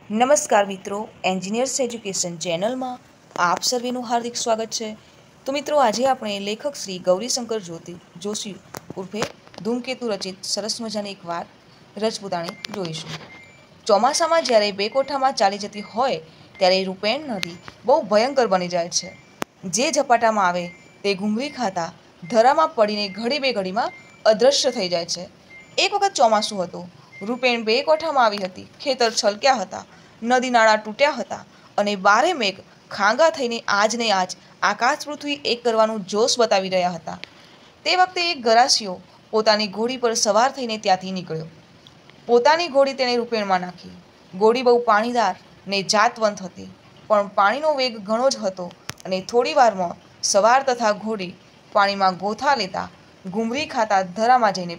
નમસ્કાર મિત્રો, engineers education ચેનલમાં આપ સર્વેનું હાર્દિક સ્વાગત છે। તો મિત્રો, આજે આપણે લેખક શ્રી ગૌરીશંકર જોશી ઉર્ફે ધૂમકેતુ રચિત સરસ મજાની એક વાત રજપૂતાણી જોઈશું। ચોમાસામાં જ્યારે બે કોઠામાં ચાલી જતી હોય ત્યારે રૂપેણ નદી બહુ ભયંકર બની જાય છે। જે ઝપાટામાં આવે તે ઘૂમરી ખાતા ધરામાં પડીને ઘડી બે ઘડીમાં અદૃશ્ય થઈ જાય છે। એક વખત ચોમાસું હતું। રૂપેણ બે કોઠામાં આવી હતી। ખેતર છલક્યા હતા, નદી નાળા તૂટ્યા હતા અને બારે મેઘ ખાંગા થઈને આજને આજ આકાશ પૃથ્વી એક કરવાનું જોશ બતાવી રહ્યા હતા। તે વખતે એક ગરાસિયો પોતાની ઘોડી પર સવાર થઈને ત્યાંથી નીકળ્યો। પોતાની ઘોડી તેણે રૂપેણમાં નાખી। ઘોડી બહુ પાણીદાર ને જાતવંત હતી, પણ પાણીનો વેગ ઘણો જ હતો અને થોડી વારમાં સવાર તથા ઘોડી પાણીમાં ગોથા લેતા ઘૂમરી ખાતા ધરામાં જઈને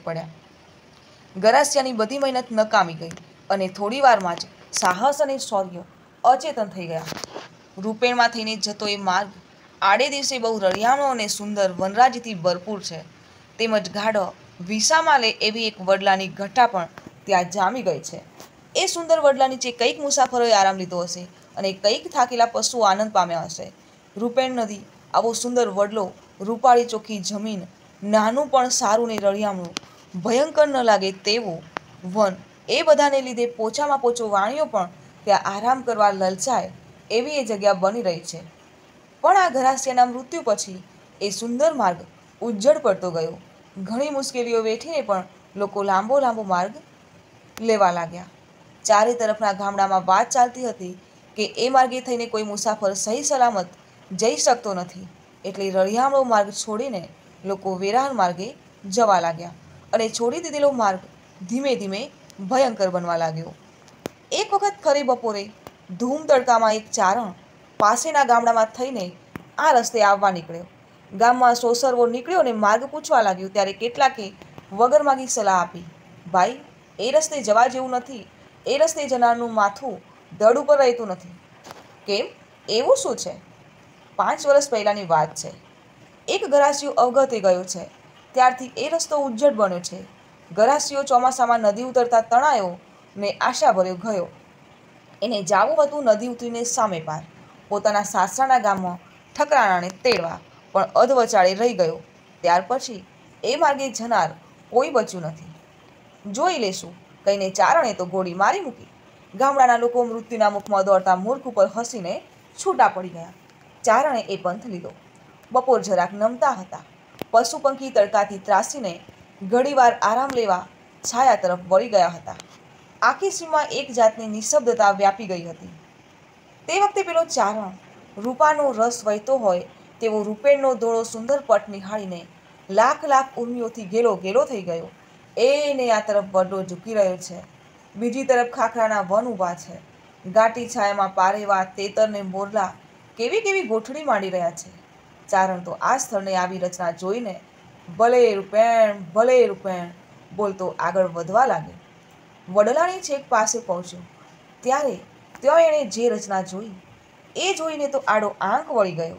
પડ્યા। ગરાસિયાની બધી મહેનત નકામી ગઈ અને થોડી વારમાં જ સાહસ અને શૌર્ય અચેતન થઈ ગયા। રૂપેણમાં થઈને જતો એ માર્ગ આડે દિવસે બહુ રળિયામણો અને સુંદર વનરાજીથી ભરપૂર છે, તેમજ ગાઢ વિસામાં લે એવી એક વડલાની ઘટા પણ ત્યાં જામી ગઈ છે। એ સુંદર વડલા નીચે કંઈક મુસાફરોએ આરામ લીધો હશે અને કંઈક થાકેલા પશુઓ આનંદ પામ્યા હશે। રૂપેણ નદી આવો સુંદર વડલો, રૂપાળી ચોખ્ખી જમીન, નાનું પણ સારું ને રળિયામણું, ભયંકર ન લાગે તેવું વન, એ બધાને લીધે પોચામાં પોચો વાણિયો પણ ત્યાં આરામ કરવા લલચાય એવી એ જગ્યા બની રહી છે। પણ આ ગરાસિયાના મૃત્યુ પછી એ સુંદર માર્ગ ઉજ્જડ પડતો ગયો। ઘણી મુશ્કેલીઓ વેઠીને પણ લોકો લાંબો લાંબો માર્ગ લેવા લાગ્યા। ચારે તરફના ગામડામાં વાત ચાલતી હતી કે એ માર્ગે થઈને કોઈ મુસાફર સહી સલામત જઈ શકતો નથી, એટલે રળિયામણો માર્ગ છોડીને લોકો વેરાન માર્ગે જવા લાગ્યા અને છોડી દીધેલો માર્ગ ધીમે ધીમે ભયંકર બનવા લાગ્યો। એક વખત ખરી બપોરે ધૂમ તડકામાં એક ચારણ પાસેના ગામડામાં થઈને આ રસ્તે આવવા નીકળ્યો। ગામમાં સોસરવો નીકળ્યો ને માર્ગ પૂછવા લાગ્યો ત્યારે કેટલાકે વગર માગી સલાહ આપી, ભાઈ, એ રસ્તે જવા જેવું નથી, એ રસ્તે જનારનું માથું ધડ ઉપર રહેતું નથી। કેમ, એવું શું છે? 5 વર્ષ પહેલાંની વાત છે। એક ગરાસિયો અવગતે ગયો છે, ત્યારથી એ રસ્તો ઉજ્જડ બન્યો છે। ગરાસિયો ચોમાસામાં નદી ઉતરતા તણાયો ને આશાભર્યો ગયો। એને જાવું હતું નદી ઉતરીને સામે પાર, પોતાના સાસરાના ગામમાં ઠકરાણાને તેડવા, પણ અધવચાળે રહી ગયો। ત્યાર પછી એ માર્ગે જનાર કોઈ બચ્યું નથી। જોઈ લેશું કહીને ચારણે તો ઘોડી મારી મૂકી। ગામડાના લોકો મૃત્યુના મુખમાં દોડતા મૂર્ખ ઉપર હસીને છૂટા પડી ગયા। ચારણે એ પંથ લીધો। બપોર જરાક નમતા હતા। પશુ પંખી તડકાથી ત્રાસીને ઘડીવાર આરામ લેવા છાયા તરફ વળી ગયા હતા। આખી સીમમાં એક જાતની નિઃશબ્દતા વ્યાપી ગઈ હતી। તે વખતે પેલો ચારણ રૂપાનો રસ વહેતો હોય તેવો રૂપેણનો ધોળો સુંદર પટ નિહાળીને લાખ લાખ ઉર્મિઓથી ગેલો ગેલો થઈ ગયો। એને આ તરફ વડલો ઝૂકી રહ્યો છે, બીજી તરફ ખાખરાના વન ઊભા છે, ઘાટી છાયામાં પારેવા, તેતર ને મોરલા કેવી કેવી ગોઠડી માંડી રહ્યા છે। ચારણ તો આ સ્થળને આવી રચના જોઈને ભલે રૂપેણ, ભલે રૂપેણ બોલતો આગળ વધવા લાગ્યો। વડલાની છેક પાસે પહોંચ્યો ત્યારે ત્યાં એણે જે રચના જોઈ એ જોઈને તો આડો આંક વળી ગયો।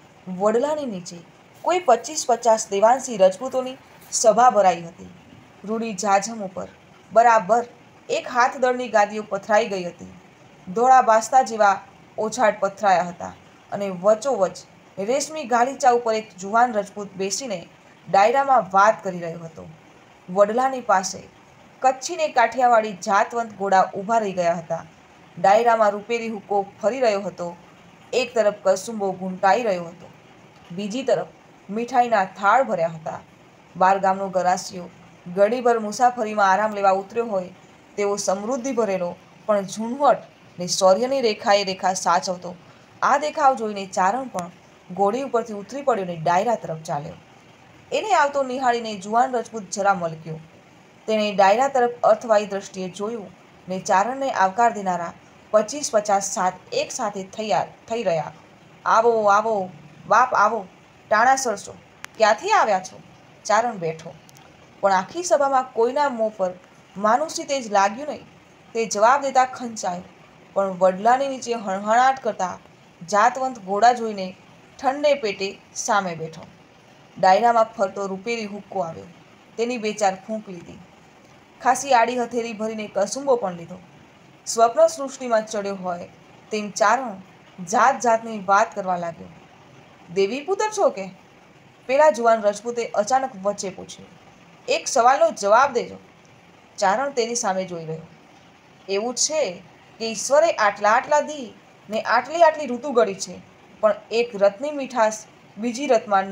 વડલાની નીચે કોઈ 25-50 દેવાંશી રજપૂતોની સભા ભરાઈ હતી। રૂડી જાજમ ઉપર બરાબર એક હાથ દળની ગાદીઓ પથરાઈ ગઈ હતી। ધોળા બાસ્તા જેવા ઓછાડ પથરાયા હતા અને વચોવચ રેશમી ગાલીચા ઉપર એક જુવાન રજપૂત બેસીને ડાયરામાં વાત કરી રહ્યો હતો। વડલાની પાસે કચ્છી ને કાઠિયાવાડી જાતવંત ઘોડા ઊભા રહી ગયા હતા। ડાયરામાં રૂપેરી હુક્કો ફરી રહ્યો હતો। એક તરફ કસુંબો ઘૂંટાઈ રહ્યો હતો, બીજી તરફ મીઠાઈના થાળ ભર્યા હતા। બાર ગામનો ગરાસિયો ઘડીભર મુસાફરીમાં આરામ લેવા ઉતર્યો હોય તેવો સમૃદ્ધિ ભરેલો પણ ઝૂણવટ ને શૌર્યની રેખાએ રેખા સાચવતો આ દેખાવ જોઈને ચારણ પણ ઘોડી ઉપરથી ઉતરી પડ્યો ને ડાયરા તરફ ચાલ્યો। એને આવતો નિહાળીને જુવાન રજપૂત જરા મલક્યો। તેણે ડાયરા તરફ અર્થવાહી દ્રષ્ટિએ જોયું ને ચારણને આવકાર દેનારા 25-50 સાથ એક સાથે થઈ રહ્યા। આવો આવો બાપ, આવો, ટાણા સરસો, ક્યાંથી આવ્યા છો? ચારણ બેઠો, પણ આખી સભામાં કોઈના મોં પર માનુષી તેજ લાગ્યું નહીં। તે જવાબ દેતા ખંચાયો, પણ વડલાની નીચે હણહણાટ કરતા જાતવંત ઘોડા જોઈને ઠંડે પેટે સામે બેઠો। ડાયરામાં ફરતો રૂપેરી હુક્કો આવ્યો, તેની 2-4 ફૂંક લીધી। ખાસી આડી હથેળી ભરીને કસુંબો પણ લીધો। સ્વપ્ન સૃષ્ટિમાં ચડ્યો હોય તેમ ચારણ જાત જાતની વાત કરવા લાગ્યો. દેવી પુત્ર છો કે? પેલા જુવાન રજપૂતે અચાનક વચ્ચે પૂછ્યું. એક સવાલનો જવાબ દેજો. ચારણ તેની સામે જોઈ રહ્યો. એવું છે કે ઈશ્વરે આટલા આટલા દી ને આટલી આટલી ઋતુ ગળી છે, પણ એક રથની મીઠાશ બીજી રથમાં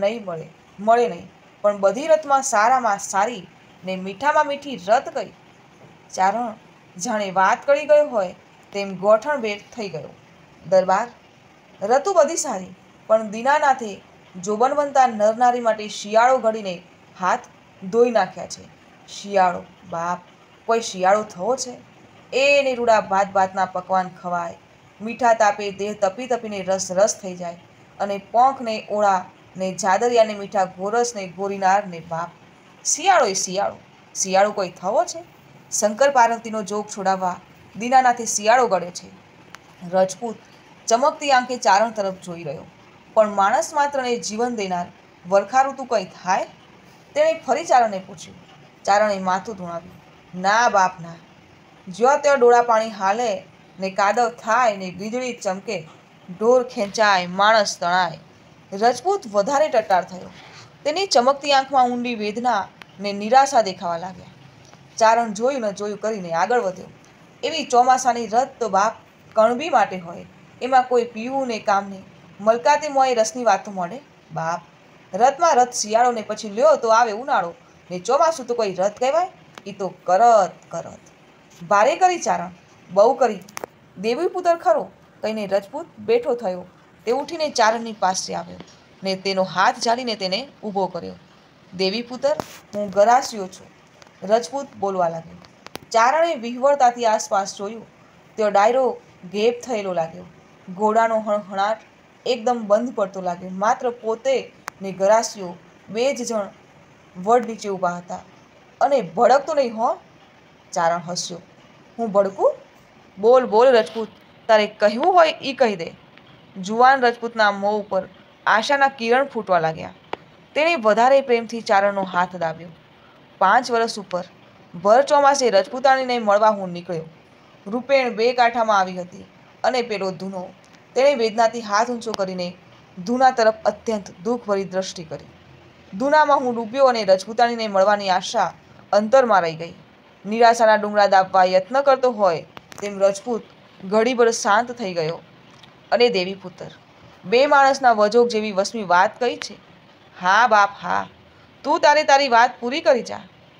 મળે નહીં. પણ બધી રથમાં સારામાં સારી ને મીઠામાં મીઠી રથ કઈ? ચારણ જાણે વાત કરી ગયો હોય તેમ ગોઠણભેર થઈ ગયો. દરબાર, રતુ બધી સારી, પણ દીનાનાથે જોબનવંતા નરનારી માટે શિયાળો ઘડીને હાથ ધોઈ નાખ્યા છે. શિયાળો? બાપ, કોઈ શિયાળો થવો છે? એ નિરૂડા ભાત ભાતના પકવાન ખવાય, મીઠા તાપે દેહ તપી તપીને રસ રસ થઈ જાય, અને પોંખને ઓળા ને જાદરિયાને મીઠા ગોરસને ગોરીનાર ને બાપ. શિયાળો એ શિયાળો, શિયાળો કોઈ થવો છે? શંકર પાર્વતીનો જોગ છોડાવવા દીનાનાથે શિયાળો ગળ્યો છે. રજપૂત ચમકતી આંખે ચારણ તરફ જોઈ રહ્યો. પણ માણસ માત્રને જીવન દેનાર વરખા ઋતુ કઈ થાય? તેણે ફરી ચારણને પૂછ્યું. ચારણે માથું ધુણાવ્યું. ના બાપ ના. જ્યાં ત્યાં ડોળા પાણી હાલે ને કાદવ થાય ને વીજળી ચમકે, ઢોર ખેંચાય, માણસ તણાય. રજપૂત વધારે ટટ્ટાર થયો. તેની ચમકતી આંખમાં ઊંડી વેદના ને નિરાશા દેખાવા લાગ્યા. ચારણ જોયું ન જોયું કરીને આગળ વધ્યો. એવી ચોમાસાની રથ તો બાપ કણબી માટે હોય, એમાં કોઈ પીવું ને કામ નહીં. મલકાતે મોંએ રસની વાતો મળે બાપ. રથમાં રથ શિયાળો ને પછી લ્યો તો આવે ઉનાળો, ને ચોમાસું તો કોઈ રથ કહેવાય? એ તો કરત કરત. ભારે કરી ચારણ, બહુ કરી. દેવી પુત્ર ખરો કહીને રજપૂત બેઠો થયો. તે ઉઠીને ચારણની પાસે આવ્યો ને તેનો હાથ ઝાલીને તેને ઊભો કર્યો. દેવી પુત્ર, હું ગરાસિયો છું. રજપૂત બોલવા લાગ્યો. ચારણે વિહવળતાથી આસપાસ જોયું. તેઓ ડાયરો ઘેપ થયેલો લાગ્યો. ઘોડાનો હણહણાટ એકદમ બંધ પડતો લાગ્યો. માત્ર પોતે ને ગરાસિયો બે જ જણ વડ નીચે ઊભા હતા. અને ભડકતો નહીં હો? ચારણ હસ્યો. હું ભડકું? બોલ બોલ રજપૂત, તારે કહેવું હોય એ કહી દે. જુવાન રજપૂતના મોં ઉપર આશાના કિરણ ફૂટવા લાગ્યા. તેણે વધારે પ્રેમથી ચારણનો હાથ દાબ્યો. 5 વર્ષ ઉપર ભર ચોમાસે રજપૂતાણીને મળવા હું નીકળ્યો. રૂપેણ 2 કાંઠામાં આવી હતી, અને પેલો ધૂનો. તેણે વેદનાથી હાથ ઊંચો કરીને ધૂના તરફ અત્યંત દુઃખભરી દ્રષ્ટિ કરી. ધૂનામાં હું ડૂબ્યો અને રજપૂતાણીને મળવાની આશા અંતરમાં રહી ગઈ. નિરાશાના ડુંગરા દાબવા યત્ન કરતો હોય તેમ રજપૂત ઘડીભર શાંત થઈ ગયો. અને દેવી પુત્ર, 2 માણસના વજોગ જેવી વસમી વાત કઈ છે? હા બાપ હા, તું તારી વાત પૂરી કરી જા.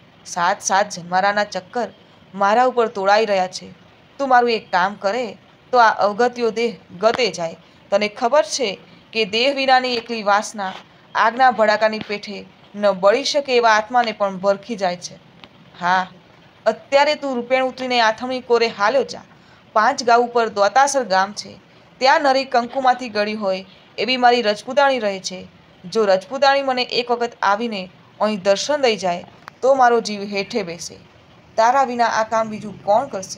7 જન્મારાના ચક્કર મારા ઉપર તોડાઈ રહ્યા છે. તું મારું એક કામ કરે તો આ અવગત્યો દેહ ગતે જાય. તને ખબર છે કે દેહ વિનાની એકલી વાસના આગના ભડાકાની પેઠે ન બળી શકે એવા આત્માને પણ ભરખી જાય છે. હા, અત્યારે તું રૂપેણ ઉતરીને આથમણી કોરે હાલ્યો જા. 5 ગાઉ ઉપર દોતાસર ગામ છે. ત્યાં નરી કંકુમાંથી ગળી હોય એવી મારી રજપૂતાણી રહે છે. જો રજપૂતાણી મને એક વખત આવીને અહીં દર્શન દઈ જાય તો મારો જીવ હેઠે બેસે. તારા વિના આ કામ બીજું કોણ કરશે?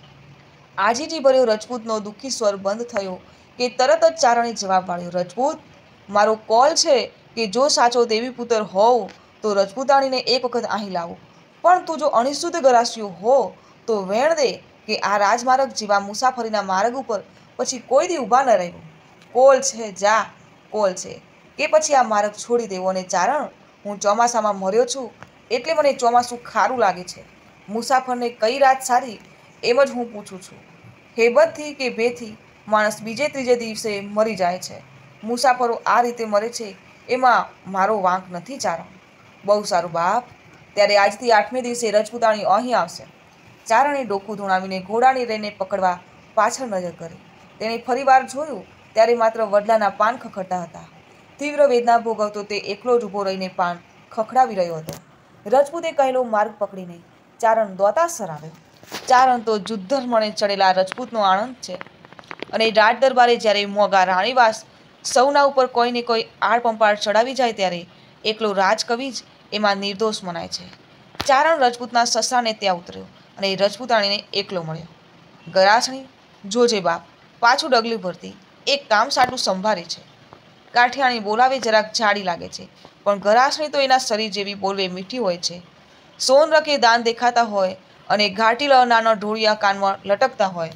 આજીજી ભર્યો રજપૂતનો દુઃખી સ્વર બંધ થયો કે તરત જ ચારણે જવાબ વાળ્યો. રજપૂત, મારો કોલ છે કે જો સાચો દેવી પુત્ર હોવ તો રજપૂતાણીને એક વખત અહીં લાવો. પણ તું જો અણિશુદ્ધ ગરાસિયો હો તો વેણ દે કે આ રાજમાર્ગ જેવા મુસાફરીના માર્ગ ઉપર પછી કોઈ દી ઊભા ન રહેવું. કોલ છે, જા, કોલ છે કે પછી આ માર્ગ છોડી દેવો. અને ચારણ, હું ચોમાસામાં મર્યો છું એટલે મને ચોમાસું ખારું લાગે છે. મુસાફરને કઈ રાત સારી એમ જ હું પૂછું છું. હેબતથી કે ભેથી માણસ બીજે ત્રીજે દિવસે મરી જાય છે. મુસાફરો આ રીતે મરે છે એમાં મારો વાંક નથી ચારણ. બહુ સારું બાપ, ત્યારે આજથી 8મે દિવસે રજપૂતાણી અહીં આવશે. ચારણે ડોકું ધોણાવીને ઘોડાની રેને પકડવા પાછળ નજર કરી. તેણે ફરીવાર જોયું ત્યારે માત્ર વડલાના પાન ખખડતા હતા. તીવ્ર વેદના ભોગવતો તે એકલો જ ઊભો રહીને પાન ખખડાવી રહ્યો હતો. રજપૂતે કહેલો માર્ગ પકડીને ચારણ દોતાસર આવ્યો. ચારણ તો જુદ્ધર્મણે ચડેલા રજપૂતનો આનંદ છે. અને રાજ દરબારે જ્યારે મોગા રાણીવાસ સૌના ઉપર કોઈને કોઈ આડપંપાળ ચડાવી જાય ત્યારે એકલો રાજકવિ જ એમાં નિર્દોષ મનાય છે. ચારણ રજપૂતના સસરાને ત્યાં ઉતર્યો અને રજપૂતાણીને એકલો મળ્યો. ગરાસણી, જોજે બાપ, પાછું ડગલું ભરતી. એક કામ સાટું સંભારે છે. કાઠિયાણી બોલાવે જરાક જાડી લાગે છે, પણ ગરાસણી તો એના શરીર જેવી બોલવે મીઠી હોય છે. સોનરખે દાન દેખાતા હોય અને ઘાટીલા નાના ઢોળિયા કાનમાં લટકતા હોય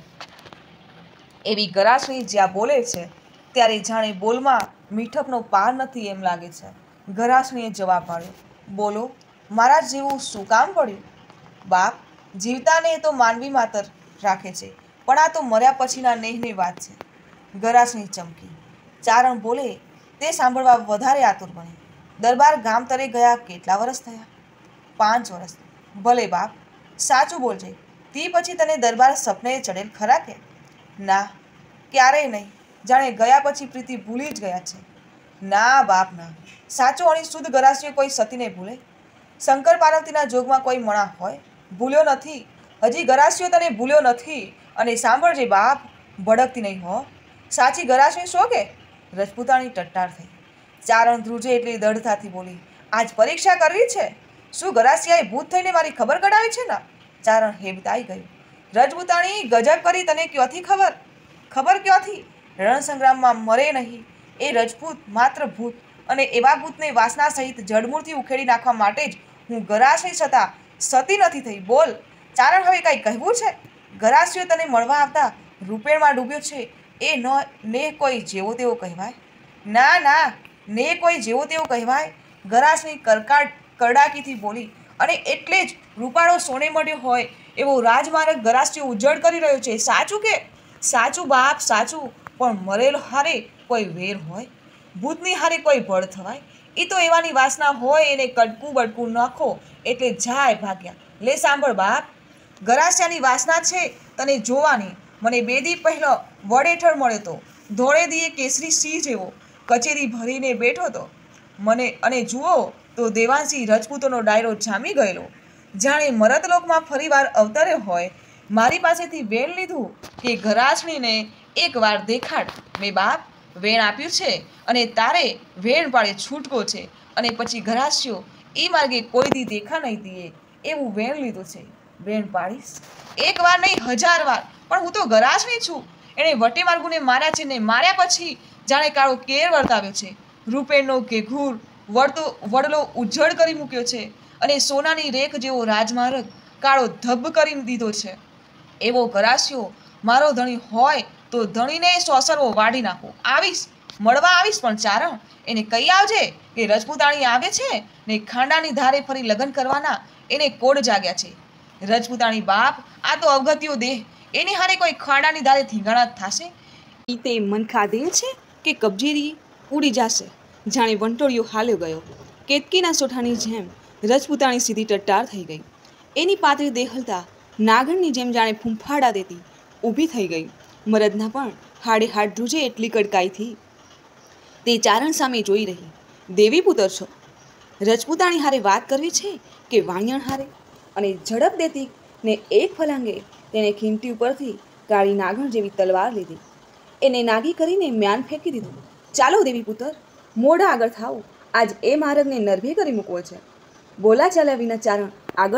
એવી ગરાસણી જ્યાં બોલે છે ત્યારે જાણે બોલમાં મીઠપનો પાર નથી એમ લાગે છે. ગરાસણીએ જવાબ આપ્યો, બોલો, મારા જેવું શું કામ પડ્યું? બાપ, જીવતાને તો માનવી માતર રાખે છે, પણ આ તો મર્યા પછીના નેહની વાત છે. ગરાસણી ચમકી. ચારણ બોલે તે સાંભળવા વધારે આતુર બને. દરબાર ગામતરે ગયા કેટલા વર્ષ થયા? 5 વર્ષ. ભલે બાપ, સાચું બોલજે. તે પછી તને દરબાર સપને ચડેલ ખરા કે? ના, ક્યારેય નહીં. જાણે ગયા પછી પ્રીતિ ભૂલી જ ગયા છે. ના બાપ ના, સાચો અને શુદ્ધ ગરાસિયો કોઈ સતીને ભૂલે? શંકર પાર્વતીના જોગમાં કોઈ મણા હોય? ભૂલ્યો નથી. હજી ગરાસિયો તને ભૂલ્યો નથી. અને સાંભળજે બાપ, ભડકતી નહીં હો. સાચી ગરાસણી શો કે? રજપૂતાણી ટટ્ટાર થઈ. ચારણ ધ્રુજે એટલી દઢતાથી બોલી, આજ પરીક્ષા કરવી છે? શું ગરાસિયાએ ભૂત થઈને મારી ખબર કઢાવી છે ને? ચારણ હેબતાઈ ગયું. રજપૂતાણી, ગજબ કરી, તને ક્યાંથી ખબર? ખબર ક્યાંથી? રણસંગ્રામમાં મરે નહીં એ રજપૂત માત્ર ભૂત, અને એવા ભૂતને વાસના સહિત જડમૂળથી ઉખેડી નાખવા માટે જ હું ગરાસણી છતાં સતી નથી થઈ. બોલ ચારણ, હવે કાંઈ કહેવું છે? ગરાસિયો તને મળવા આવતા રૂપેણમાં ડૂબ્યો છે એ ને કોઈ જેવો તેવો કહેવાય? ના ના, ને કોઈ જેવો તેવો કહેવાય? ગરાસણી કરડાકીથી બોલી. અને એટલે જ રૂપાળો સોને મળ્યો હોય એવો રાજમાર્ગ ગરાસિયો ઉજ્જડ કરી રહ્યો છે. સાચું કે? સાચું બાપ, સાચું. પણ મરેલો હારે કોઈ વેર હોય? ભૂતની હારે કોઈ બળ થવાય? એ તો એવાની વાસના હોય એને કડકું બડકું નાખો એટલે જાય ભાગ્યા. લે સાંભળ બાપ, ગરાસિયાની વાસના છે તને જોવાની. મને 2 દી પહેલો વડ હેઠળ મળ્યો તો, ધોળે દીએ કેસરી સિંહ જેવો કચેરી ભરીને બેઠો હતો. મને અને જુઓ તો દેવાંશી રજપૂતોનો ડાયરો જામી ગયેલો, જાણે મરતલોકમાં ફરીવાર અવતર્યો હોય. મારી પાસેથી વેણ લીધું કે ગરાસણીને એકવાર દેખાડ. મેં બાપ વેણ આપ્યું છે અને તારે વેણ પાડે છૂટકો છે. અને પછી ગરાસિયો એ માર્ગે કોઈ દી દેખા નહીં દીએ એવું વેણ લીધું છે. વેણ પાડીશ? 1 વાર નહીં, 1000 વાર. પણ હું તો ગરાસણી છું. એણે વટે માર્ગુને માર્યા છે ને માર્યા પછી જાણે કાળો કેર વર્તાવ્યો છે. રૂપેણનો ઘેઘૂર વડલો ઉજ્જડ કરી મૂક્યો છે અને સોનાની રેખ જેવો રાજમાર્ગ કાળો ધબ કરી દીધો છે. એવો ગરાસિયો મારો ધણી હોય તો ધણીને સોસરવો વાઢી નાખો. આવીશ, મળવા આવીશ. પણ ચારણ, એને કહી આવજે કે રજપૂતાણી આવે છે ને ખાંડાની ધારે ફરી લગ્ન કરવાના એને કોડ જાગ્યા છે. રજપૂતાણી બાપ, આ તો અવગત્યો દેહ, એની હારે કોઈ ખાંડાની ધારે થીંગાણા થશે? તે મન ખાધેલ છે કે કબજેરી ઉડી જશે? જાણે વંટોળિયો હાલ્યો ગયો. કેતકીના સોઠાની જેમ રજપૂતાણી સીધી ટટ્ટાર થઈ ગઈ. એની પાતળી દેહલતા નાગણની જેમ જાણે ફૂંફાડા દેતી ઊભી થઈ ગઈ. મરદના પણ હાડે હાડ ધ્રુજે એટલી કડકાઈથી તે ચારણ સામે જોઈ રહી. દેવી પુત્ર છો? રજપૂતાણી હારે વાત કરવી છે કે વાણિયણ હારે? અને ઝડપ દેતી ને એક ફલાંગે તેણે ખીમતી ઉપરથી કાળી નાગણ જેવી તલવાર લીધી. એને નાગી કરીને મ્યાન ફેંકી દીધું. ચાલો દેવી પુત્ર, મોઢા આગળ થાવ. આજ એ માર્ગને નરભે કરી મૂકવો છે. બોલા ચાલ્યા વિના ચારણ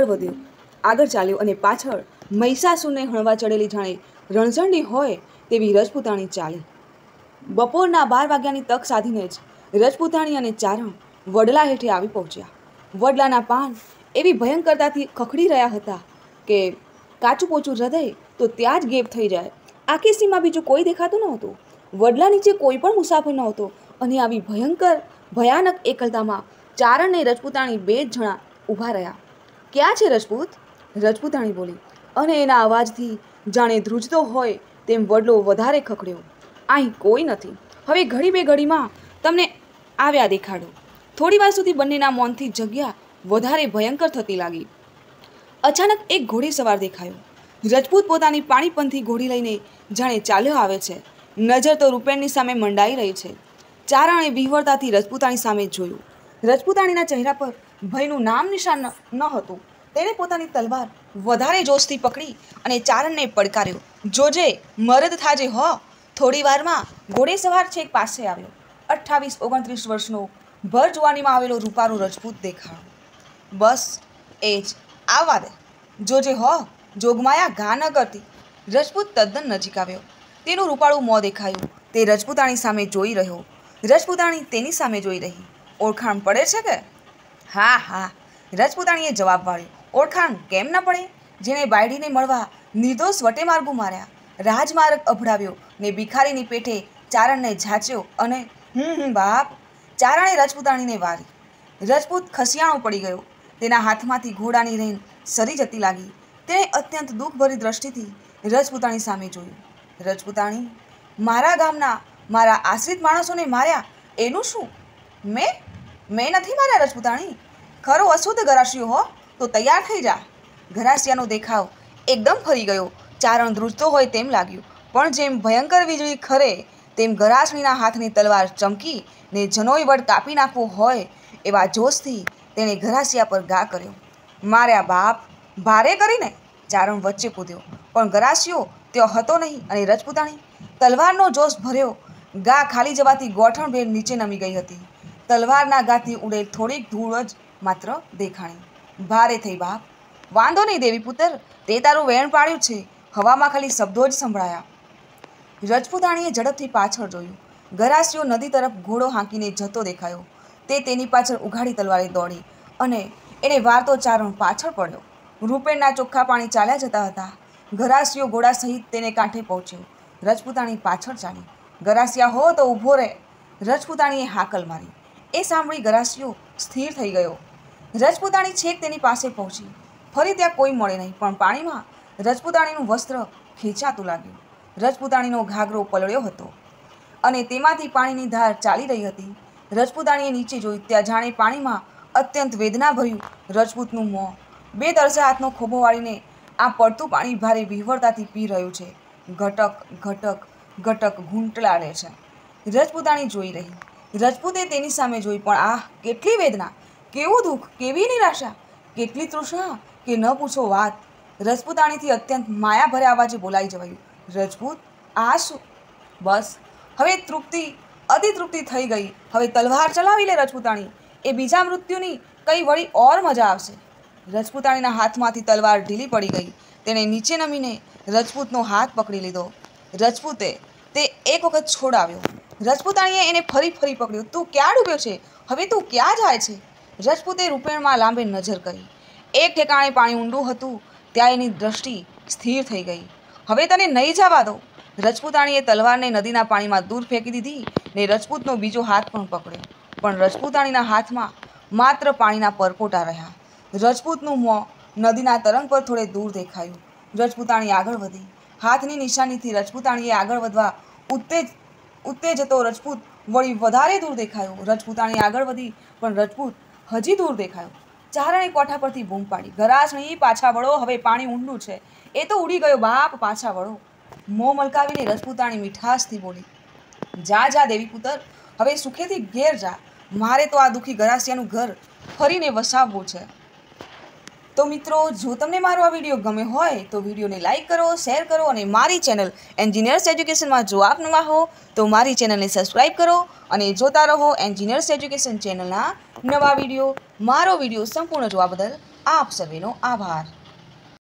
આગળ ચાલ્યો અને પાછળ મહિષાસુરને હણવા ચડેલી જાણે રણઝંડી હોય તેવી રજપૂતાણી ચાલી. બપોરના 12 વાગ્યાની તક સાધીને જ રજપૂતાણી અને ચારણ વડલા હેઠે આવી પહોંચ્યા. વડલાના પાન એવી ભયંકરતાથી ખખડી રહ્યા હતા કે કાચું પોચું હૃદય તો ત્યાં જ ગેપ થઈ જાય. આખી સીમા બીજું કોઈ દેખાતું નહોતું. વડલા નીચે કોઈ પણ મુસાફર નહોતો અને આવી ભયાનક એકલતામાં ચારણ ને રજપૂતાણી 2 જ જણા ઊભા રહ્યા. ક્યાં છે રજપૂત? રજપૂતાણી બોલી અને એના અવાજથી જાણે ધ્રુજતો હોય તેમ વડલો વધારે ખખડ્યો. અહીં કોઈ નથી. હવે ઘડી બે ઘડીમાં તમને આવ્યા દેખાડો. થોડી વાર સુધી બંનેના મૌનથી જગ્યા વધારે ભયંકર થતી લાગી. અચાનક એક ઘોડી સવાર દેખાયો. રજપૂત પોતાની પાણીપંથી ઘોડી લઈને જાણે ચાલ્યો આવે છે. નજર તો રૂપેણની સામે મંડાઈ રહી છે. ચારણે વિહવળતાથી રજપૂતાણી સામે જોયું. રજપૂતાણીના ચહેરા પર ભયનું નામ નિશાન ન હતું. તેણે પોતાની તલવાર વધારે જોશથી પકડી અને ચારણને પડકાર્યો. જોજે, મરદ થાજે હો. થોડી વારમાં ઘોડે સવાર છેક પાસે આવ્યો. 28-29 વર્ષનો ભર જુવાનીમાં આવેલો રૂપાળો રજપૂત દેખાયો. બસ એ જ, આવવા દે. જોજે હો, જોગમાયા ઘા ન કરતી. રજપૂત તદ્દન નજીક આવ્યો. તેનું રૂપાળું મોં દેખાયું. તે રજપૂતાણી સામે જોઈ રહ્યો. રજપૂતાણી તેની સામે જોઈ રહી. ઓળખાણ પડે છે કે? હા હા, રજપૂતાણીએ જવાબ વાળ્યો. ઓળખાણ કેમ ન પડે? જેણે બાયડીને મળવા નિર્દોષ વટે માર્ગું માર્યા, રાજમાર્ગ અભડાવ્યો ને ભિખારીની પેઠે ચારણને ઝાંચ્યો અને બાપ, ચારણે રજપૂતાણીને વારી. રજપૂત ખસિયાણો પડી ગયો. તેના હાથમાંથી ઘોડાની રેન સરી જતી લાગી. તેણે અત્યંત દુઃખભરી દ્રષ્ટિથી રજપૂતાણી સામે જોયું. રજપૂતાણી, મારા ગામના મારા આશ્રિત માણસોને માર્યા એનું શું? મેં નથી માર્યા રજપૂતાણી. ખરો અશુદ્ધ ગરાસિયો હો તો તૈયાર થઈ જા. ગરાસિયાનો દેખાવ એકદમ ફરી ગયો. ચારણ ધ્રુજતો હોય તેમ લાગ્યું, પણ જેમ ભયંકર વીજળી ખરે તેમ ગરાસણીના હાથની તલવાર ચમકી ને જનોઈ વડ કાપી નાખવો હોય એવા જોશથી તેણે ગરાસિયા પર ઘા કર્યો. માર્યા બાપ, ભારે કરીને ચારણ વચ્ચે કૂદ્યો, પણ ગરાસિયો ત્યો હતો નહીં અને રજપૂતાણી તલવારનો જોશ ભર્યો ઘા ખાલી જવાથી ગોઠણભેર નીચે નમી ગઈ હતી. તલવારના ઘાથી ઉડેલ થોડીક ધૂળ જ માત્ર દેખાણી. ભારે થઈ બાપ. વાંધો નહીં દેવી પુત્ર, તે તારું વેણ પાડ્યું છે. હવામાં ખાલી શબ્દો જ સંભળાયા. રજપૂતાણીએ ઝડપથી પાછળ જોયું. ગરાસિયો નદી તરફ ઘોડો હાંકીને જતો દેખાયો. તે તેની પાછળ ઉઘાડી તલવારે દોડી અને એને વારતો ચારણ પાછળ પડ્યો. રૂપેણના ચોખ્ખા પાણી ચાલ્યા જતા હતા. ગરાસિયો ઘોડા સહિત તેને કાંઠે પહોંચ્યો. રજપૂતાણી પાછળ ચાલી. ગરાસિયા હો તો ઊભો રહે. રજપૂતાણીએ હાકલ મારી. એ સાંભળી ગરાસિયો સ્થિર થઈ ગયો. રજપૂતાણી છેક તેની પાસે પહોંચી. ફરી ત્યાં કોઈ મળે નહીં, પણ પાણીમાં રજપૂતાણીનું વસ્ત્ર ખેંચાતું લાગ્યું. રજપૂતાણીનો ઘાઘરો પલળ્યો હતો અને તેમાંથી પાણીની ધાર ચાલી રહી હતી. રજપૂતાણીએ નીચે જોયું. ત્યાં જાણે પાણીમાં અત્યંત વેદના ભર્યું રજપૂતનું મોં બે તરસા હાથનો ખોબો વાળીને આ પડતું પાણી ભારે વિહવળતાથી પી રહ્યું છે. ઘટક ઘટક ઘટક ઘૂંટલાડે છે. રજપૂતાણી જોઈ રહી. રજપૂતે તેની સામે જોઈ, પણ આહ, કેટલી વેદના, કેવું દુઃખ, કેવી નિરાશા, કેટલી તૃષ્ણા કે ન પૂછો વાત. રજપૂતાણીથી અત્યંત માયાભર્યા અવાજે બોલાઈ જવાયું, રજપૂત, આ શું? બસ, હવે તૃપ્તિ, અતિ તૃપ્તિ થઈ ગઈ. હવે તલવાર ચલાવી લે રજપૂતાણી. એ બીજા મૃત્યુની કઈ વળી ઓર મજા આવશે. રજપૂતાણીના હાથમાંથી તલવાર ઢીલી પડી ગઈ. તેણે નીચે નમીને રજપૂતનો હાથ પકડી લીધો. રજપૂતે તે એક વખત છોડાવ્યો. રજપૂતાણીએ એને ફરી પકડ્યો. તું ક્યાં ડૂબ્યો છે? હવે તું ક્યાં જાય છે? રજપૂતે રૂપેણમાં લાંબે નજર કરી. એક ઠેકાણે પાણી ઊંડું હતું. ત્યાં એની દ્રષ્ટિ સ્થિર થઈ ગઈ. હવે તને નહીં જવા દો. રજપૂતાણીએ તલવારને નદીના પાણીમાં દૂર ફેંકી દીધી ને રજપૂતનો બીજો હાથ પણ પકડ્યો. પણ રજપૂતાણીના હાથમાં માત્ર પાણીના પરપોટા રહ્યા. રજપૂતનું મોં નદીના તરંગ પર થોડે દૂર દેખાયું. રજપૂતાણી આગળ વધી. હાથની નિશાનીથી રજપૂતાણીએ આગળ વધવા ઉત્તેજતો રજપૂત વળી વધારે દૂર દેખાયો. રજપૂતાણી આગળ વધી, પણ રજપૂત હજી દૂર દેખાયો. ચારણે કોઠા પરથી બૂમ પાડી, ગરાસણી, પાછા વળો, હવે પાણી ઊંડું છે. એ તો ઉડી ગયો બાપ, પાછા વળો. મોં મલકાવીને રજપૂતાણી મીઠાશથી બોલી, જા દેવી પુત્ર, હવે સુખેથી ઘેર જા. મારે તો આ દુઃખી ગરાસિયાનું ઘર ફરીને વસાવવું છે. તો મિત્રો, જો તમને મારો આ વિડીયો ગમે હોય તો વિડીયોને લાઇક કરો, શેર કરો અને મારી ચેનલ એન્જિનિયર્સ એજ્યુકેશનમાં જો આપ નવા હો તો મારી ચેનલને સબસ્ક્રાઈબ કરો અને જોતા રહો એન્જિનિયર્સ એજ્યુકેશન ચેનલના નવા વિડીયો. મારો વિડીયો સંપૂર્ણ જોવા બદલ આપ સર્વેનો આભાર.